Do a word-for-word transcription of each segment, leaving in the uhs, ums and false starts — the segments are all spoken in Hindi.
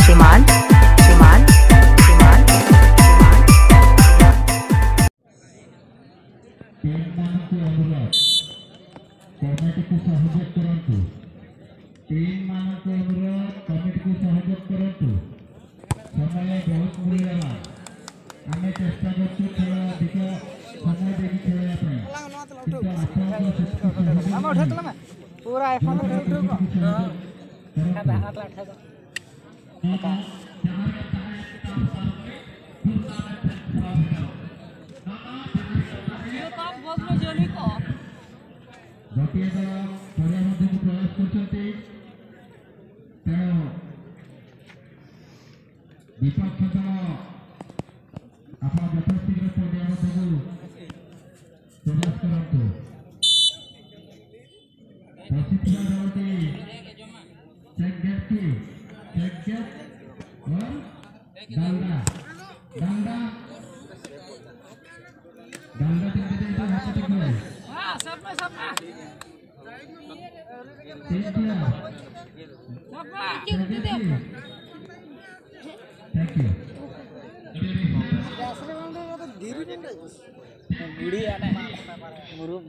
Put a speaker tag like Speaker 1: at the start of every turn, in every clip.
Speaker 1: श्रीमान श्रीमान श्रीमान
Speaker 2: कमिटी को सहयोग करंतु टीम मान को अनुरोध कमिटी को सहयोग करंतु समय बहुत मिलला आमे चेष्टा करछु खेल अधिक समय देकी खेलया पय किंतु आपण हम उठतला में पूरा आईफोन उठो हां हाथ लाठा दो ये काम बहुत में जोली को गोटे दल पर्या मध्य को प्रयास करछन्ते तेणु विपक्ष दल आपण यथाशीघ्र पर्या मध्य को प्रयास करंतु प्रसिद्ध दलटी चेक गेट की चेक गेट और डंडा डंडा डंडा तीन तीन हाथ तक है हां सब में सब में थैंक यू गुड़ी आने मुरुम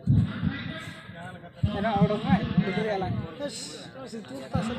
Speaker 2: एना ऑर्डर में गुड़ी आला बस सितू पास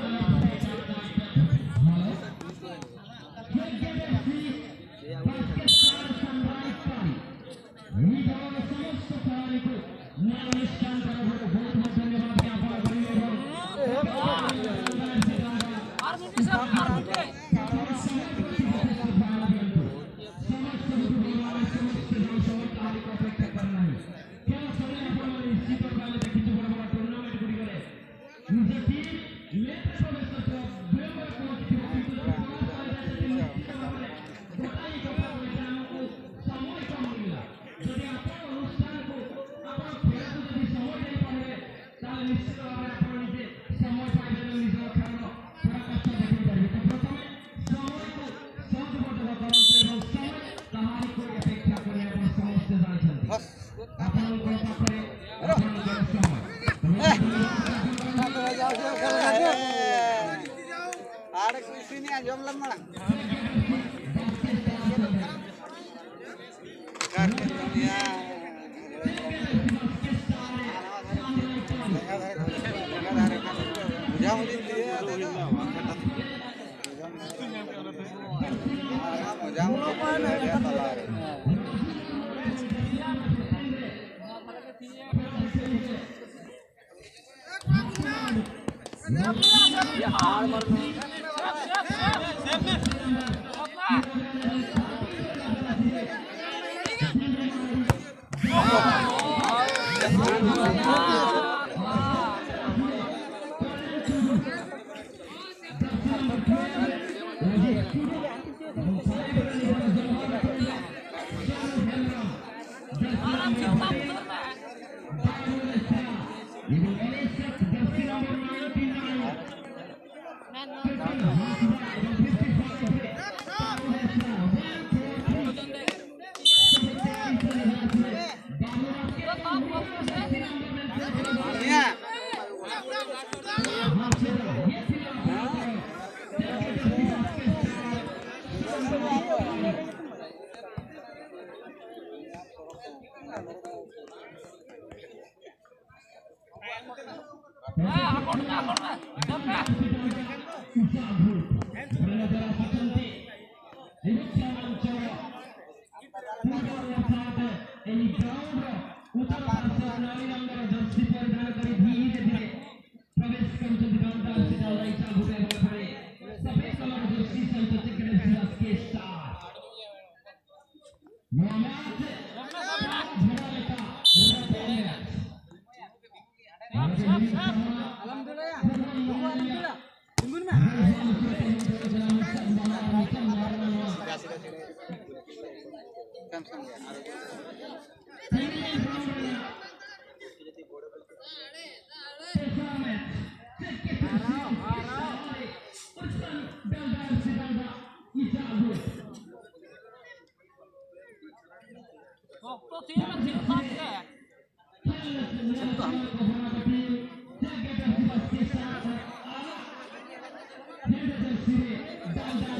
Speaker 3: Danda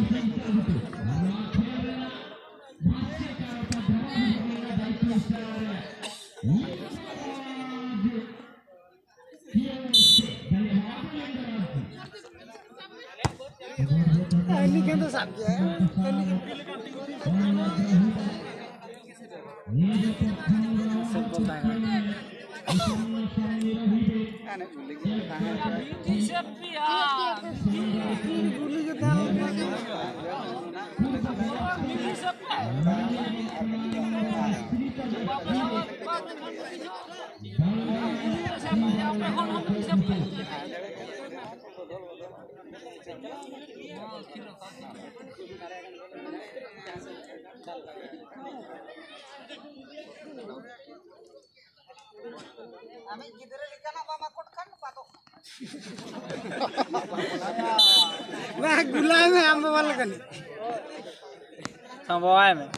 Speaker 3: ini kan tuh sakit ya. Nah, gula में आम वाला कनी संभव में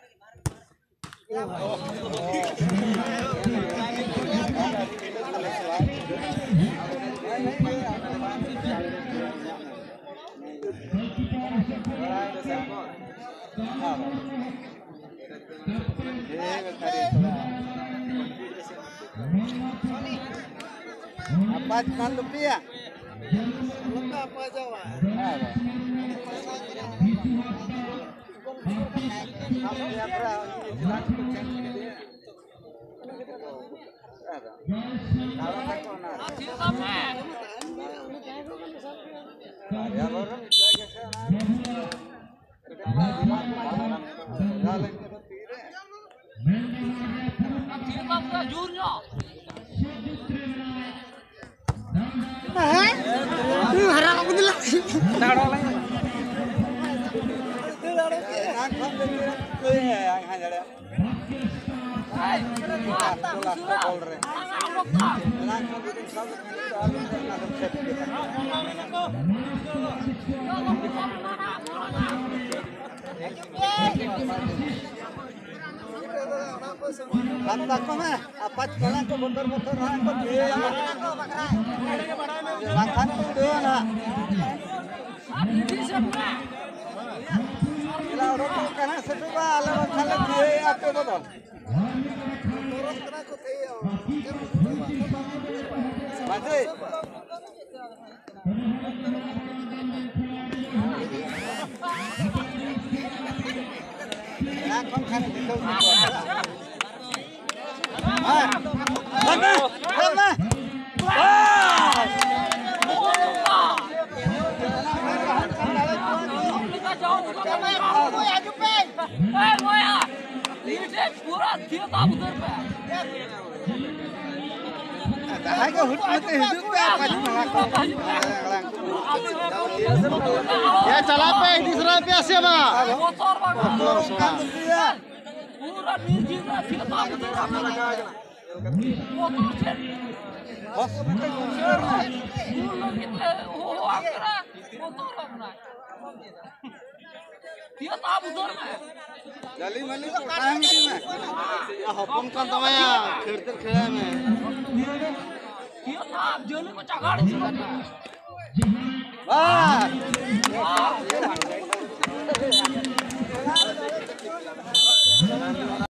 Speaker 3: apa kan rupiah apa Jawa harap aku dulu. Lantas mana? Apa sekarang kau motor-motor orang kau dia yang langkan tu dia nak. Kalau orang tu kena sesuatu, kalau kalau dia apa betul? Orang kena kau tiada. Masih. Nak kau kena betul betul. Ah, mana? Mana? Wah! Dah hut mati hidup apa ya calape di Surabaya siapa? Motor bang. Pura निर्जीव dia tak betul apa lagi. Motor sendiri. Bos kita kusir. Dulu kita oh akhirnya motor apa? Dia tak betul mah. Jali mali kaya ni mah. Ya hukum kan tamanya kerja kerja mah. Dia tak jali macam kali sih. Wah.